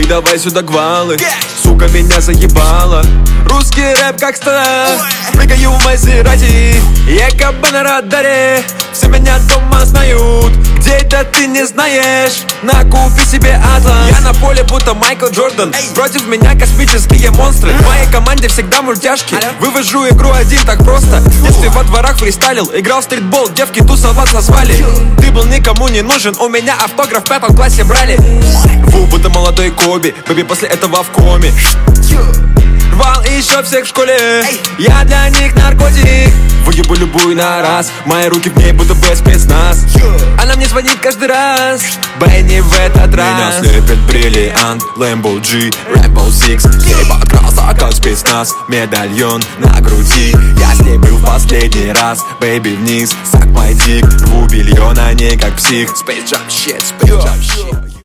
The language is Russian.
давай сюда гвалы. Сука, меня заебала. Русский рэп как стар. Прыгаю в Мазерати, якобы на радаре. Все меня дома знают, где это ты не знаешь. Накупи себе атлас. Я на поле будто Майкл Джордан. Против меня космические монстры. В моей команде всегда мультяшки. Вывожу игру один так просто. В детстве во дворах фристайлил, играл в стритбол, девки тусоваться звали. Ты был никому не нужен, у меня автограф в 5 классе брали. Рву будто молодой Коби, бэби после этого в коме. Рвал еще всех в школе, я для них наркотик. Выебу любую на раз, мои руки в ней будто бы спецназ. Она мне звонит каждый раз, Бенни в этот раз. Меня слепит бриллиант, Lambo G, Rainbow Six. С ней покраса как спецназ, медальон на груди. Я с ней был в последний раз, бэби вниз, suck my dick. Рву белье на ней как псих, Space Jam shit, Space Jam shit.